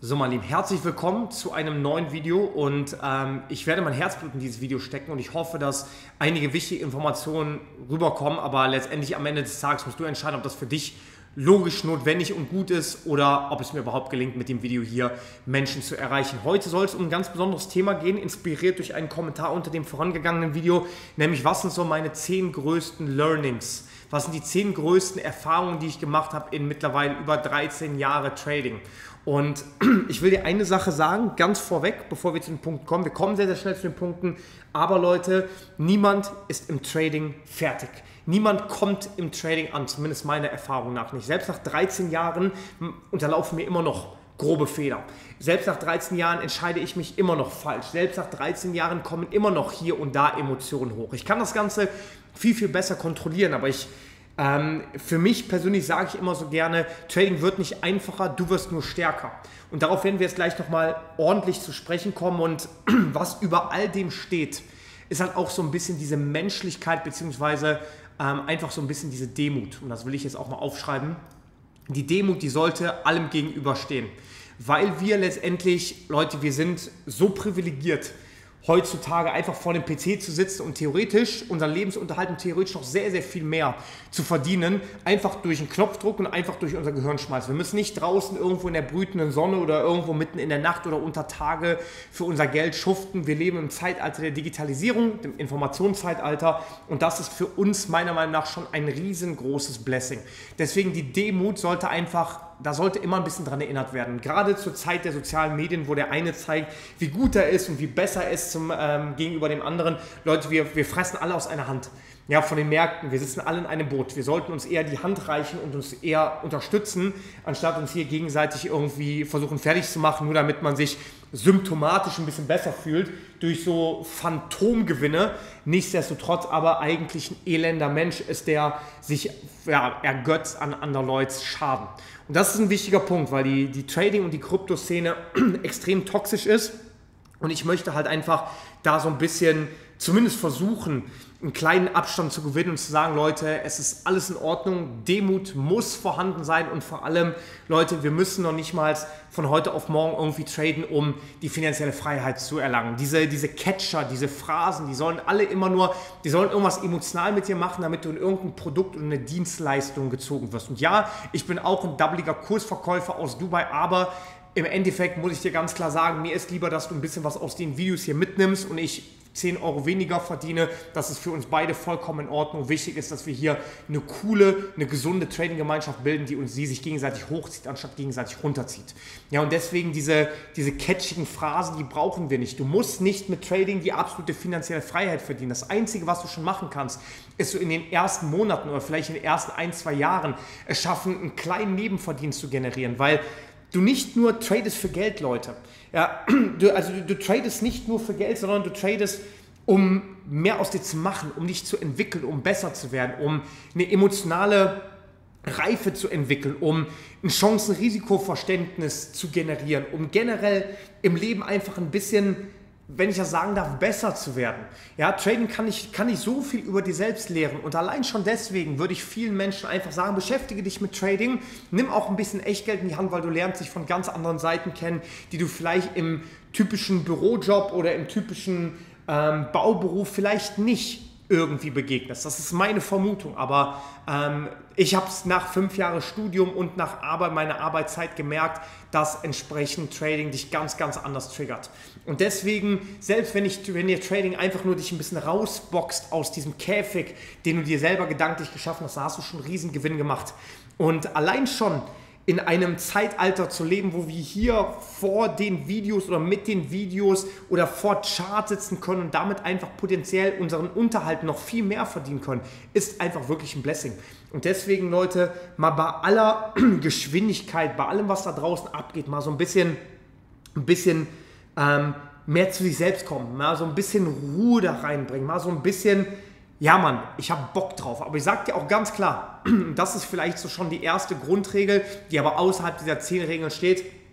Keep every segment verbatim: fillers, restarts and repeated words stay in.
So, mein Lieben, herzlich willkommen zu einem neuen Video und ähm, ich werde mein Herzblut in dieses Video stecken und ich hoffe, dass einige wichtige Informationen rüberkommen, aber letztendlich am Ende des Tages musst du entscheiden, ob das für dich logisch notwendig und gut ist oder ob es mir überhaupt gelingt, mit dem Video hier Menschen zu erreichen. Heute soll es um ein ganz besonderes Thema gehen, inspiriert durch einen Kommentar unter dem vorangegangenen Video, nämlich was sind so meine zehn größten Learnings? Was sind die zehn größten Erfahrungen, die ich gemacht habe in mittlerweile über dreizehn Jahre Trading? Und ich will dir eine Sache sagen, ganz vorweg, bevor wir zu den Punkten kommen. Wir kommen sehr, sehr schnell zu den Punkten. Aber Leute, niemand ist im Trading fertig. Niemand kommt im Trading an, zumindest meiner Erfahrung nach nicht. Selbst nach dreizehn Jahren unterlaufen mir immer noch grobe Fehler. Selbst nach dreizehn Jahren entscheide ich mich immer noch falsch. Selbst nach dreizehn Jahren kommen immer noch hier und da Emotionen hoch. Ich kann das Ganze viel, viel besser kontrollieren, aber ich... Ähm, für mich persönlich sage ich immer so gerne, Trading wird nicht einfacher, du wirst nur stärker. Und darauf werden wir jetzt gleich nochmal ordentlich zu sprechen kommen. Und was über all dem steht, ist halt auch so ein bisschen diese Menschlichkeit beziehungsweise ähm, einfach so ein bisschen diese Demut. Und das will ich jetzt auch mal aufschreiben. Die Demut, die sollte allem gegenüberstehen. Weil wir letztendlich, Leute, wir sind so privilegiert, heutzutage einfach vor dem P C zu sitzen und theoretisch unseren Lebensunterhalt und theoretisch noch sehr, sehr viel mehr zu verdienen, einfach durch einen Knopfdruck und einfach durch unser Gehirnschmalz. Wir müssen nicht draußen irgendwo in der brütenden Sonne oder irgendwo mitten in der Nacht oder unter Tage für unser Geld schuften. Wir leben im Zeitalter der Digitalisierung, dem Informationszeitalter, und das ist für uns meiner Meinung nach schon ein riesengroßes Blessing. Deswegen die Demut sollte einfach, da sollte immer ein bisschen dran erinnert werden. Gerade zur Zeit der sozialen Medien, wo der eine zeigt, wie gut er ist und wie besser er ist zum, ähm, gegenüber dem anderen. Leute, wir, wir fressen alle aus einer Hand. Ja, von den Märkten. Wir sitzen alle in einem Boot. Wir sollten uns eher die Hand reichen und uns eher unterstützen, anstatt uns hier gegenseitig irgendwie versuchen fertig zu machen, nur damit man sich symptomatisch ein bisschen besser fühlt durch so Phantomgewinne. Nichtsdestotrotz aber eigentlich ein elender Mensch ist, der sich ja, ergötzt an anderen Leuten Schaden. Und das ist ein wichtiger Punkt, weil die, die Trading- und die Kryptoszene extrem toxisch ist. Und ich möchte halt einfach da so ein bisschen zumindest versuchen, einen kleinen Abstand zu gewinnen und zu sagen, Leute, es ist alles in Ordnung, Demut muss vorhanden sein und vor allem, Leute, wir müssen noch nicht mal von heute auf morgen irgendwie traden, um die finanzielle Freiheit zu erlangen. Diese, diese Catcher, diese Phrasen, die sollen alle immer nur, die sollen irgendwas emotional mit dir machen, damit du in irgendein Produkt oder eine Dienstleistung gezogen wirst. Und ja, ich bin auch ein doubliger Kursverkäufer aus Dubai, aber im Endeffekt muss ich dir ganz klar sagen, mir ist lieber, dass du ein bisschen was aus den Videos hier mitnimmst und ich zehn Euro weniger verdiene. Das ist für uns beide vollkommen in Ordnung. Wichtig ist, dass wir hier eine coole, eine gesunde Trading-Gemeinschaft bilden, die uns die sich gegenseitig hochzieht, anstatt gegenseitig runterzieht. Ja, und deswegen diese, diese catchigen Phrasen, die brauchen wir nicht. Du musst nicht mit Trading die absolute finanzielle Freiheit verdienen. Das Einzige, was du schon machen kannst, ist so in den ersten Monaten oder vielleicht in den ersten ein, zwei Jahren es schaffen, einen kleinen Nebenverdienst zu generieren, weil du nicht nur tradest für Geld, Leute. Ja, du, also du, du tradest nicht nur für Geld, sondern du tradest, um mehr aus dir zu machen, um dich zu entwickeln, um besser zu werden, um eine emotionale Reife zu entwickeln, um ein Chancen-Risiko-Verständnis zu generieren, um generell im Leben einfach ein bisschen, wenn ich das sagen darf, besser zu werden. Ja, Trading kann ich, kann ich so viel über dir selbst lehren und allein schon deswegen würde ich vielen Menschen einfach sagen, beschäftige dich mit Trading, nimm auch ein bisschen Echtgeld in die Hand, weil du lernst dich von ganz anderen Seiten kennen, die du vielleicht im typischen Bürojob oder im typischen ähm, Bauberuf vielleicht nicht irgendwie begegnest. Das ist meine Vermutung, aber ähm, ich habe es nach fünf Jahren Studium und nach Arbeit, meiner Arbeitszeit gemerkt, dass entsprechend Trading dich ganz, ganz anders triggert. Und deswegen, selbst wenn, ich, wenn dir Trading einfach nur dich ein bisschen rausboxt aus diesem Käfig, den du dir selber gedanklich geschaffen hast, da hast du schon einen riesen Gewinn gemacht. Und allein schon in einem Zeitalter zu leben, wo wir hier vor den Videos oder mit den Videos oder vor Charts sitzen können und damit einfach potenziell unseren Unterhalt noch viel mehr verdienen können, ist einfach wirklich ein Blessing. Und deswegen, Leute, mal bei aller Geschwindigkeit, bei allem, was da draußen abgeht, mal so ein bisschen, ein bisschen ähm, mehr zu sich selbst kommen, mal so ein bisschen Ruhe da reinbringen, mal so ein bisschen, ja Mann, ich habe Bock drauf, aber ich sage dir auch ganz klar, das ist vielleicht so schon die erste Grundregel, die aber außerhalb dieser zehn Regeln steht,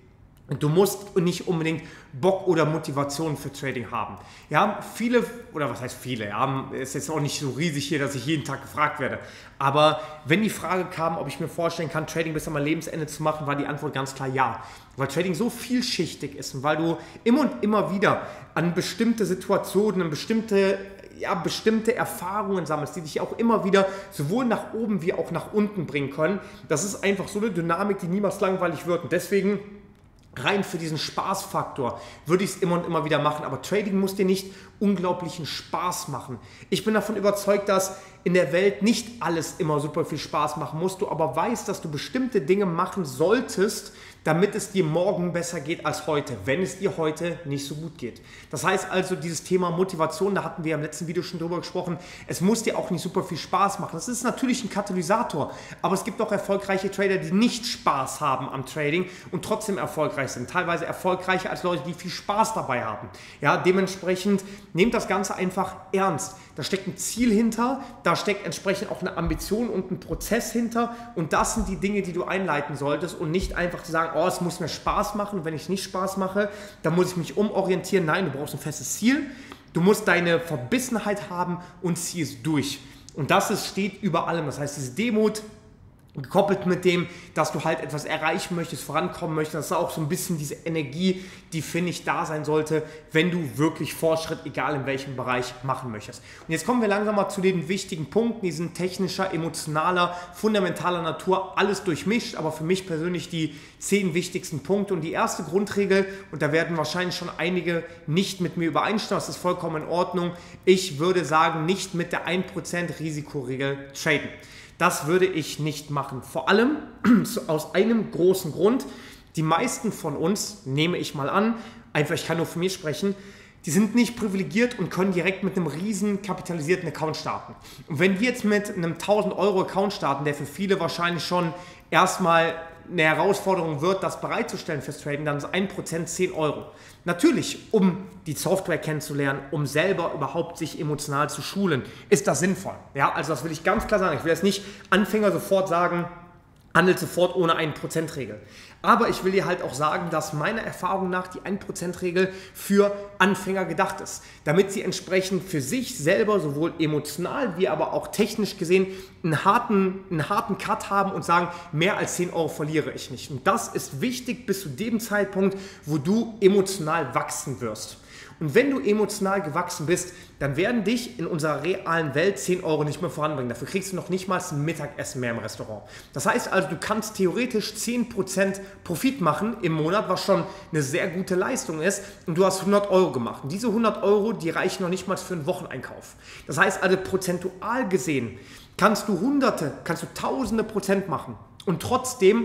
Du musst nicht unbedingt Bock oder Motivation für Trading haben. Ja, viele, oder was heißt viele, ja, ist jetzt auch nicht so riesig hier, dass ich jeden Tag gefragt werde. Aber wenn die Frage kam, ob ich mir vorstellen kann, Trading bis an mein Lebensende zu machen, war die Antwort ganz klar ja. Weil Trading so vielschichtig ist und weil du immer und immer wieder an bestimmte Situationen, an bestimmte ja, bestimmte Erfahrungen sammelst, die dich auch immer wieder sowohl nach oben wie auch nach unten bringen können. Das ist einfach so eine Dynamik, die niemals langweilig wird. Und deswegen rein für diesen Spaßfaktor würde ich es immer und immer wieder machen. Aber Trading muss dir nicht unglaublichen Spaß machen. Ich bin davon überzeugt, dass in der Welt nicht alles immer super viel Spaß machen muss, du aber weißt, dass du bestimmte Dinge machen solltest, damit es dir morgen besser geht als heute, wenn es dir heute nicht so gut geht. Das heißt also, dieses Thema Motivation, da hatten wir im letzten Video schon drüber gesprochen, es muss dir auch nicht super viel Spaß machen. Das ist natürlich ein Katalysator, aber es gibt auch erfolgreiche Trader, die nicht Spaß haben am Trading und trotzdem erfolgreich sind. Teilweise erfolgreicher als Leute, die viel Spaß dabei haben. Ja, dementsprechend nehmt das Ganze einfach ernst. Da steckt ein Ziel hinter, da steckt entsprechend auch eine Ambition und ein Prozess hinter und das sind die Dinge, die du einleiten solltest und nicht einfach zu sagen, oh, es muss mir Spaß machen und wenn ich nicht Spaß mache, dann muss ich mich umorientieren. Nein, du brauchst ein festes Ziel, du musst deine Verbissenheit haben und zieh es durch. Und das ist, steht über allem, das heißt, diese Demut, gekoppelt mit dem, dass du halt etwas erreichen möchtest, vorankommen möchtest, das ist auch so ein bisschen diese Energie, die, finde ich, da sein sollte, wenn du wirklich Fortschritt, egal in welchem Bereich, machen möchtest. Und jetzt kommen wir langsam mal zu den wichtigen Punkten, die sind technischer, emotionaler, fundamentaler Natur, alles durchmischt, aber für mich persönlich die zehn wichtigsten Punkte. Und die erste Grundregel, und da werden wahrscheinlich schon einige nicht mit mir übereinstimmen, das ist vollkommen in Ordnung, ich würde sagen, nicht mit der ein Prozent Risikoregel traden. Das würde ich nicht machen. Vor allem aus einem großen Grund. Die meisten von uns, nehme ich mal an, einfach ich kann nur von mir sprechen, die sind nicht privilegiert und können direkt mit einem riesen kapitalisierten Account starten. Und wenn wir jetzt mit einem tausend Euro Account starten, der für viele wahrscheinlich schon erstmal eine Herausforderung wird, das bereitzustellen fürs Traden, dann ist ein Prozent zehn Euro. Natürlich, um die Software kennenzulernen, um selber überhaupt sich emotional zu schulen, ist das sinnvoll. Ja, also das will ich ganz klar sagen. Ich will jetzt nicht Anfänger sofort sagen, handelt sofort ohne ein Prozent Regel. Aber ich will dir halt auch sagen, dass meiner Erfahrung nach die ein Prozent Regel für Anfänger gedacht ist. Damit sie entsprechend für sich selber sowohl emotional wie aber auch technisch gesehen einen harten, einen harten Cut haben und sagen, mehr als zehn Euro verliere ich nicht. Und das ist wichtig bis zu dem Zeitpunkt, wo du emotional wachsen wirst. Und wenn du emotional gewachsen bist, dann werden dich in unserer realen Welt zehn Euro nicht mehr voranbringen. Dafür kriegst du noch nicht mal ein Mittagessen mehr im Restaurant. Das heißt also, du kannst theoretisch zehn Prozent Profit machen im Monat, was schon eine sehr gute Leistung ist. Und du hast hundert Euro gemacht. Und diese hundert Euro, die reichen noch nicht mal für einen Wocheneinkauf. Das heißt also, prozentual gesehen kannst du Hunderte, kannst du Tausende Prozent machen. Und trotzdem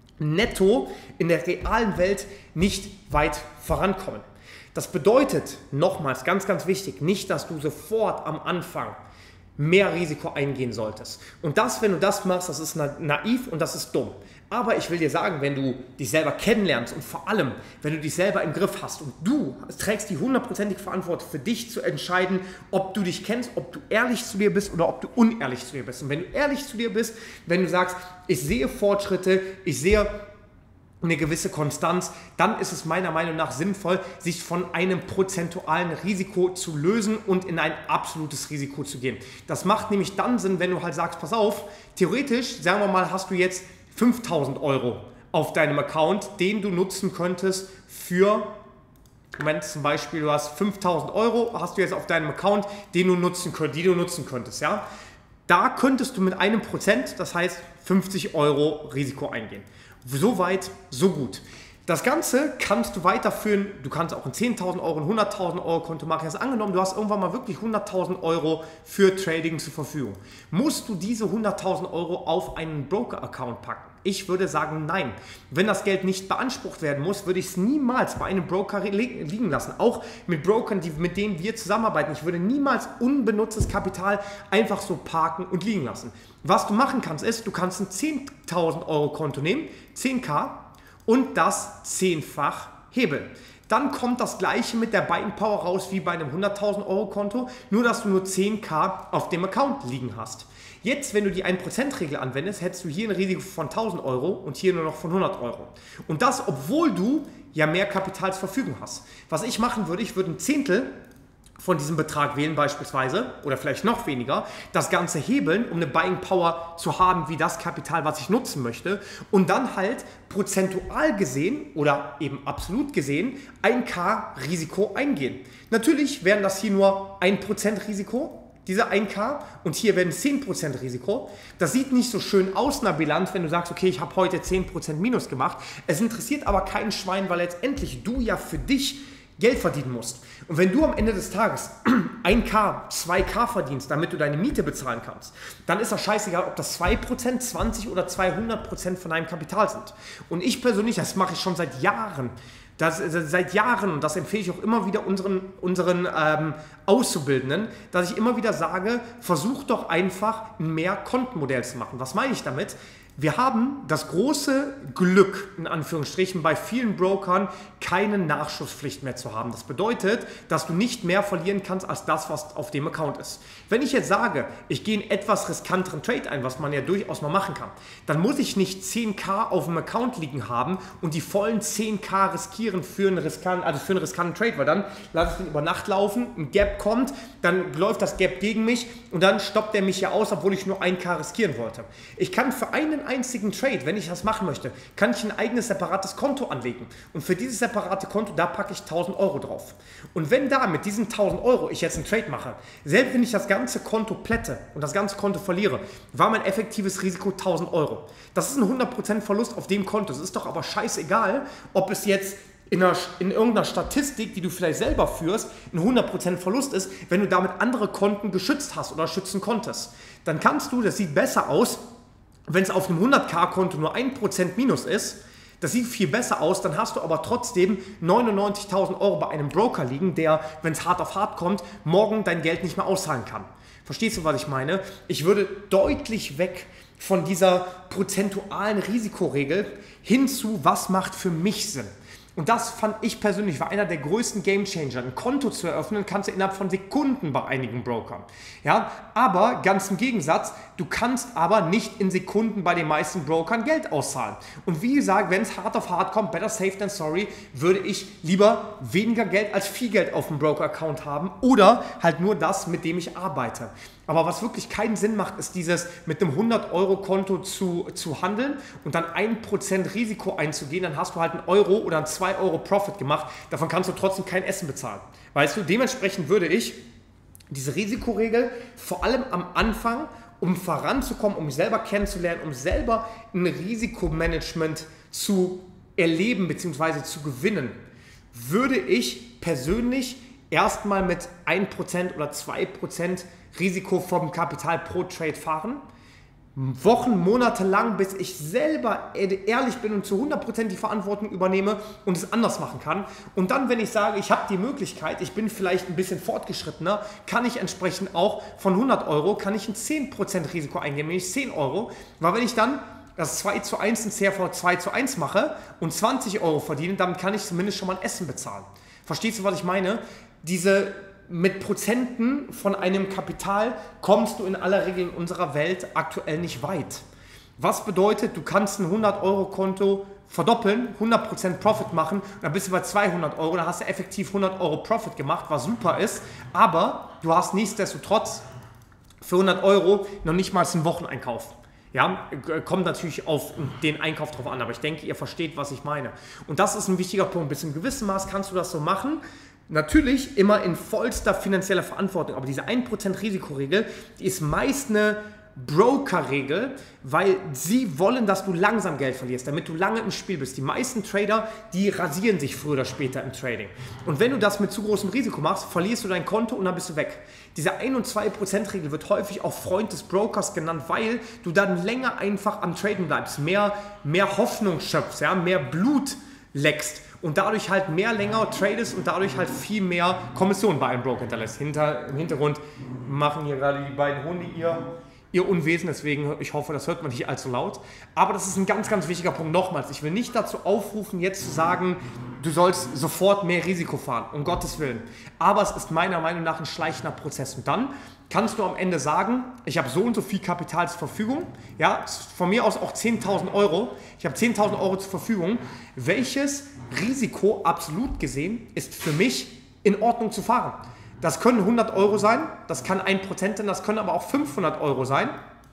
netto in der realen Welt nicht weit vorankommen. Das bedeutet, nochmals, ganz, ganz wichtig, nicht, dass du sofort am Anfang mehr Risiko eingehen solltest. Und das, wenn du das machst, das ist naiv und das ist dumm. Aber ich will dir sagen, wenn du dich selber kennenlernst und vor allem, wenn du dich selber im Griff hast und du trägst die hundertprozentige Verantwortung für dich zu entscheiden, ob du dich kennst, ob du ehrlich zu dir bist oder ob du unehrlich zu dir bist. Und wenn du ehrlich zu dir bist, wenn du sagst, ich sehe Fortschritte, ich sehe eine gewisse Konstanz, dann ist es meiner Meinung nach sinnvoll, sich von einem prozentualen Risiko zu lösen und in ein absolutes Risiko zu gehen. Das macht nämlich dann Sinn, wenn du halt sagst, pass auf, theoretisch, sagen wir mal, hast du jetzt fünftausend Euro auf deinem Account, den du nutzen könntest für, Moment, zum Beispiel, du hast fünftausend Euro, hast du jetzt auf deinem Account, den du nutzen könntest, die du nutzen könntest, ja. Da könntest du mit einem Prozent, das heißt fünfzig Euro Risiko eingehen. So weit, so gut. Das Ganze kannst du weiterführen, du kannst auch ein zehntausend Euro, ein hunderttausend Euro Konto machen. Jetzt angenommen, du hast irgendwann mal wirklich hunderttausend Euro für Trading zur Verfügung. Musst du diese hunderttausend Euro auf einen Broker-Account packen? Ich würde sagen, nein. Wenn das Geld nicht beansprucht werden muss, würde ich es niemals bei einem Broker liegen lassen. Auch mit Brokern, die, mit denen wir zusammenarbeiten. Ich würde niemals unbenutztes Kapital einfach so parken und liegen lassen. Was du machen kannst, ist, du kannst ein zehntausend Euro Konto nehmen, zehntausend, und das zehnfach hebeln. Dann kommt das gleiche mit der Buying Power raus wie bei einem hunderttausend Euro Konto, nur dass du nur zehntausend auf dem Account liegen hast. Jetzt, wenn du die ein Prozent Regel anwendest, hättest du hier ein Risiko von tausend Euro und hier nur noch von hundert Euro. Und das, obwohl du ja mehr Kapital zur Verfügung hast. Was ich machen würde, ich würde ein Zehntel von diesem Betrag wählen beispielsweise oder vielleicht noch weniger, das Ganze hebeln, um eine Buying Power zu haben wie das Kapital, was ich nutzen möchte und dann halt prozentual gesehen oder eben absolut gesehen ein K Risiko eingehen. Natürlich wären das hier nur ein Prozent Risiko, diese ein K und hier werden zehn Prozent Risiko. Das sieht nicht so schön aus in der Bilanz, wenn du sagst, okay, ich habe heute zehn Prozent Minus gemacht. Es interessiert aber keinen Schwein, weil letztendlich du ja für dich Geld verdienen musst. Und wenn du am Ende des Tages ein K, zwei K verdienst, damit du deine Miete bezahlen kannst, dann ist das scheißegal, ob das zwei Prozent, zwanzig oder zweihundert Prozent von deinem Kapital sind. Und ich persönlich, das mache ich schon seit Jahren, das, seit Jahren, und das empfehle ich auch immer wieder unseren, unseren ähm, Auszubildenden, dass ich immer wieder sage, versuch doch einfach ein Mehr-Kontenmodell zu machen. Was meine ich damit? Wir haben das große Glück, in Anführungsstrichen, bei vielen Brokern keine Nachschusspflicht mehr zu haben. Das bedeutet, dass du nicht mehr verlieren kannst als das, was auf dem Account ist. Wenn ich jetzt sage, ich gehe einen etwas riskanteren Trade ein, was man ja durchaus mal machen kann, dann muss ich nicht zehn K auf dem Account liegen haben und die vollen zehn K riskieren für einen riskanten, also für einen riskanten Trade, weil dann lasse ich den über Nacht laufen, ein Gap kommt, dann läuft das Gap gegen mich und dann stoppt er mich ja aus, obwohl ich nur ein K riskieren wollte. Ich kann für einen einzigen Trade, wenn ich das machen möchte, kann ich ein eigenes separates Konto anlegen. Und für dieses separate Konto, da packe ich tausend Euro drauf. Und wenn da mit diesen tausend Euro ich jetzt einen Trade mache, selbst wenn ich das ganze Konto plätte und das ganze Konto verliere, war mein effektives Risiko tausend Euro. Das ist ein hundert Prozent Verlust auf dem Konto. Es ist doch aber scheißegal, ob es jetzt in, einer, in irgendeiner Statistik, die du vielleicht selber führst, ein hundert Prozent Verlust ist, wenn du damit andere Konten geschützt hast oder schützen konntest. Dann kannst du, das sieht besser aus, wenn es auf einem hundert K Konto nur ein Prozent Minus ist, das sieht viel besser aus, dann hast du aber trotzdem neunundneunzigtausend Euro bei einem Broker liegen, der, wenn es hart auf hart kommt, morgen dein Geld nicht mehr auszahlen kann. Verstehst du, was ich meine? Ich würde deutlich weg von dieser prozentualen Risikoregel hin zu, was macht für mich Sinn. Und das fand ich persönlich war einer der größten Gamechanger. Ein Konto zu eröffnen kannst du innerhalb von Sekunden bei einigen Brokern. Ja, aber ganz im Gegensatz, du kannst aber nicht in Sekunden bei den meisten Brokern Geld auszahlen. Und wie gesagt, wenn es hart auf hart kommt, better safe than sorry, würde ich lieber weniger Geld als viel Geld auf dem Broker-Account haben oder halt nur das, mit dem ich arbeite. Aber was wirklich keinen Sinn macht, ist dieses mit einem hundert Euro Konto zu, zu handeln und dann ein Prozent Risiko einzugehen. Dann hast du halt einen Euro oder einen zwei Euro Profit gemacht. Davon kannst du trotzdem kein Essen bezahlen. Weißt du, dementsprechend würde ich diese Risikoregel vor allem am Anfang, um voranzukommen, um mich selber kennenzulernen, um selber ein Risikomanagement zu erleben bzw. zu gewinnen, würde ich persönlich erstmal mit ein Prozent oder zwei Prozent Risiko vom Kapital pro Trade fahren. Wochen, Monate lang, bis ich selber ehrlich bin und zu hundert Prozent die Verantwortung übernehme und es anders machen kann. Und dann, wenn ich sage, ich habe die Möglichkeit, ich bin vielleicht ein bisschen fortgeschrittener, kann ich entsprechend auch von hundert Euro, kann ich ein zehn Prozent Risiko eingehen, nämlich zehn Euro. Weil wenn ich dann das zwei zu eins in C R V zwei zu eins mache und zwanzig Euro verdiene, damit kann ich zumindest schon mal ein Essen bezahlen. Verstehst du, was ich meine? Diese mit Prozenten von einem Kapital kommst du in aller Regel in unserer Welt aktuell nicht weit. Was bedeutet, du kannst ein hundert Euro Konto verdoppeln, hundert Prozent Profit machen, dann bist du bei zweihundert Euro, dann hast du effektiv hundert Euro Profit gemacht, was super ist, aber du hast nichtsdestotrotz für hundert Euro noch nicht mal einen Wocheneinkauf. Ja, kommt natürlich auf den Einkauf drauf an, aber ich denke, ihr versteht, was ich meine. Und das ist ein wichtiger Punkt. Bis in gewissem Maß kannst du das so machen. Natürlich immer in vollster finanzieller Verantwortung, aber diese ein Prozent Risikoregel, die ist meist eine Broker-Regel, weil sie wollen, dass du langsam Geld verlierst, damit du lange im Spiel bist. Die meisten Trader, die rasieren sich früher oder später im Trading. Und wenn du das mit zu großem Risiko machst, verlierst du dein Konto und dann bist du weg. Diese ein- und zwei Prozent Regel wird häufig auch Freund des Brokers genannt, weil du dann länger einfach am Traden bleibst, mehr, mehr Hoffnung schöpfst, ja, mehr Blut leckst und dadurch halt mehr länger tradest und dadurch halt viel mehr Kommission bei einem Broker hinterlässt. Hinter, Im Hintergrund machen hier gerade die beiden Hunde ihr, ihr Unwesen, deswegen ich hoffe, das hört man nicht allzu laut. Aber das ist ein ganz, ganz wichtiger Punkt. Nochmals, ich will nicht dazu aufrufen, jetzt zu sagen, du sollst sofort mehr Risiko fahren, um Gottes Willen. Aber es ist meiner Meinung nach ein schleichender Prozess. Und dann kannst du am Ende sagen, ich habe so und so viel Kapital zur Verfügung, ja, von mir aus auch zehntausend Euro, ich habe zehntausend Euro zur Verfügung. Welches Risiko, absolut gesehen, ist für mich in Ordnung zu fahren? Das können hundert Euro sein, das kann ein Prozent sein, das können aber auch fünfhundert Euro sein,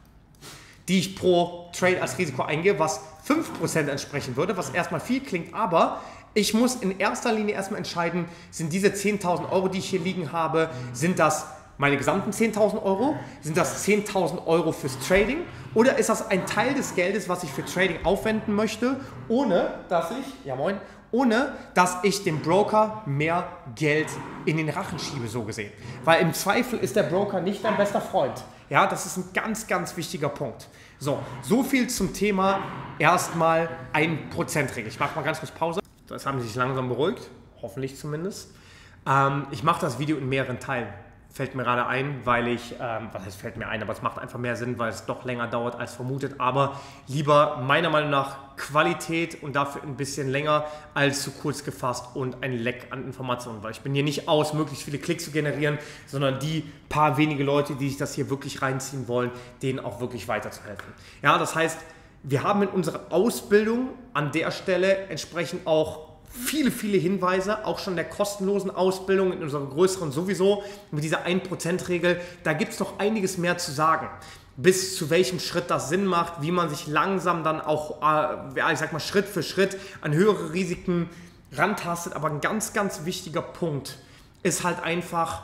die ich pro Trade als Risiko eingehe, was fünf Prozent entsprechen würde, was erstmal viel klingt, aber ich muss in erster Linie erstmal entscheiden, sind diese zehntausend Euro, die ich hier liegen habe, sind das meine gesamten zehntausend Euro? Sind das zehntausend Euro fürs Trading? Oder ist das ein Teil des Geldes, was ich für Trading aufwenden möchte, ohne dass ich, ja moin, ohne dass ich dem Broker mehr Geld in den Rachen schiebe, so gesehen. Weil im Zweifel ist der Broker nicht dein bester Freund. Ja, das ist ein ganz, ganz wichtiger Punkt. So, so viel zum Thema erstmal ein Prozent Regel. Ich mache mal ganz kurz Pause. Das haben sie sich langsam beruhigt, hoffentlich zumindest. Ähm, ich mache das Video in mehreren Teilen. Fällt mir gerade ein, weil ich, ähm, was heißt fällt mir ein, aber es macht einfach mehr Sinn, weil es doch länger dauert als vermutet, aber lieber meiner Meinung nach Qualität und dafür ein bisschen länger als zu kurz gefasst und ein Leck an Informationen, weil ich bin hier nicht aus, möglichst viele Klicks zu generieren, sondern die paar wenige Leute, die sich das hier wirklich reinziehen wollen, denen auch wirklich weiterzuhelfen. Ja, das heißt, wir haben in unserer Ausbildung an der Stelle entsprechend auch viele, viele Hinweise, auch schon der kostenlosen Ausbildung in unserer größeren sowieso, mit dieser ein Prozent Regel, da gibt es noch einiges mehr zu sagen. Bis zu welchem Schritt das Sinn macht, wie man sich langsam dann auch, äh, ich sag mal, Schritt für Schritt an höhere Risiken rantastet. Aber ein ganz, ganz wichtiger Punkt ist halt einfach,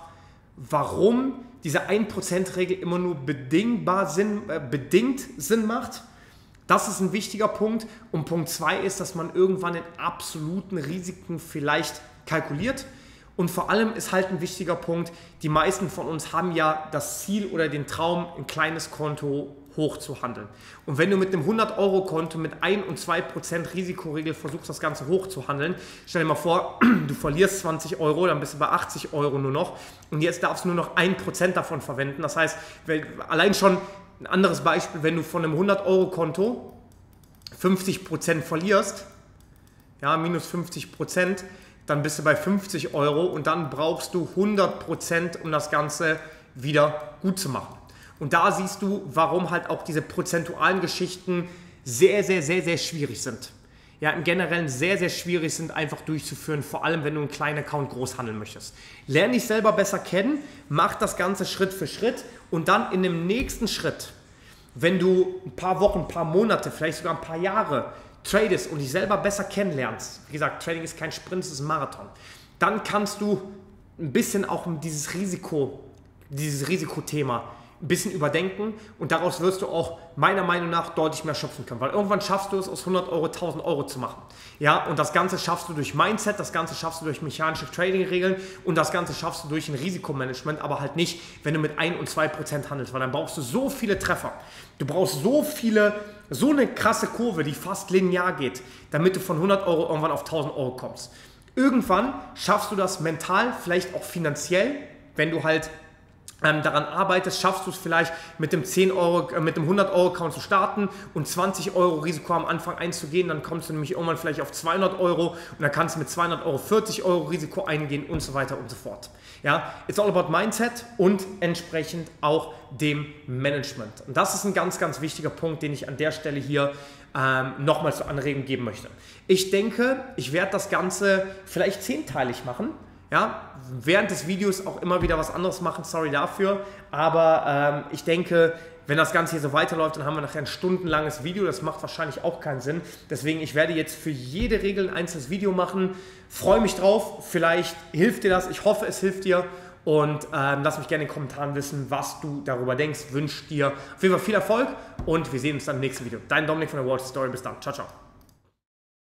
warum diese ein Prozent Regel immer nur bedingbar Sinn, äh, bedingt Sinn macht. Das ist ein wichtiger Punkt. Und Punkt zwei ist, dass man irgendwann in absoluten Risiken vielleicht kalkuliert. Und vor allem ist halt ein wichtiger Punkt, die meisten von uns haben ja das Ziel oder den Traum, ein kleines Konto hoch zu handeln. Und wenn du mit einem hundert Euro Konto mit ein und zwei Prozent Risikoregel versuchst, das Ganze hoch zu handeln, stell dir mal vor, du verlierst zwanzig Euro, dann bist du bei achtzig Euro nur noch und jetzt darfst du nur noch ein Prozent davon verwenden. Das heißt, allein schon ein anderes Beispiel, wenn du von einem hundert Euro Konto fünfzig Prozent verlierst, ja, minus fünfzig Prozent, dann bist du bei fünfzig Euro und dann brauchst du hundert Prozent, um das Ganze wieder gut zu machen. Und da siehst du, warum halt auch diese prozentualen Geschichten sehr, sehr, sehr, sehr schwierig sind. Ja, im Generellen sehr, sehr schwierig sind einfach durchzuführen, vor allem wenn du einen kleinen Account groß handeln möchtest. Lerne dich selber besser kennen, mach das Ganze Schritt für Schritt und dann in dem nächsten Schritt, wenn du ein paar Wochen, ein paar Monate, vielleicht sogar ein paar Jahre tradest und dich selber besser kennenlernst, wie gesagt, Trading ist kein Sprint, es ist ein Marathon, dann kannst du ein bisschen auch dieses Risiko, dieses Risikothema ein bisschen überdenken und daraus wirst du auch meiner Meinung nach deutlich mehr schöpfen können, weil irgendwann schaffst du es, aus hundert Euro tausend Euro zu machen. Ja, und das Ganze schaffst du durch Mindset, das Ganze schaffst du durch mechanische Trading-Regeln und das Ganze schaffst du durch ein Risikomanagement, aber halt nicht, wenn du mit ein und zwei Prozent handelst, weil dann brauchst du so viele Treffer. Du brauchst so viele, so eine krasse Kurve, die fast linear geht, damit du von hundert Euro irgendwann auf tausend Euro kommst. Irgendwann schaffst du das mental, vielleicht auch finanziell, wenn du halt Ähm, daran arbeitest, schaffst du es vielleicht mit dem zehn Euro, äh, mit dem hundert Euro Account zu starten und zwanzig Euro Risiko am Anfang einzugehen, dann kommst du nämlich irgendwann vielleicht auf zweihundert Euro und dann kannst du mit zweihundert Euro vierzig Euro Risiko eingehen und so weiter und so fort. Ja, it's all about Mindset und entsprechend auch dem Management. Und das ist ein ganz, ganz wichtiger Punkt, den ich an der Stelle hier ähm, nochmal zur Anregung geben möchte. Ich denke, ich werde das Ganze vielleicht zehnteilig machen. Ja, während des Videos auch immer wieder was anderes machen, sorry dafür, aber ähm, ich denke, wenn das Ganze hier so weiterläuft, dann haben wir nachher ein stundenlanges Video, das macht wahrscheinlich auch keinen Sinn, deswegen ich werde jetzt für jede Regel ein einzelnes Video machen, freue mich drauf, vielleicht hilft dir das, ich hoffe es hilft dir und ähm, lass mich gerne in den Kommentaren wissen, was du darüber denkst, wünsche dir auf jeden Fall viel Erfolg und wir sehen uns dann im nächsten Video. Dein Dominik von der Wall Street Story, bis dann, ciao, ciao.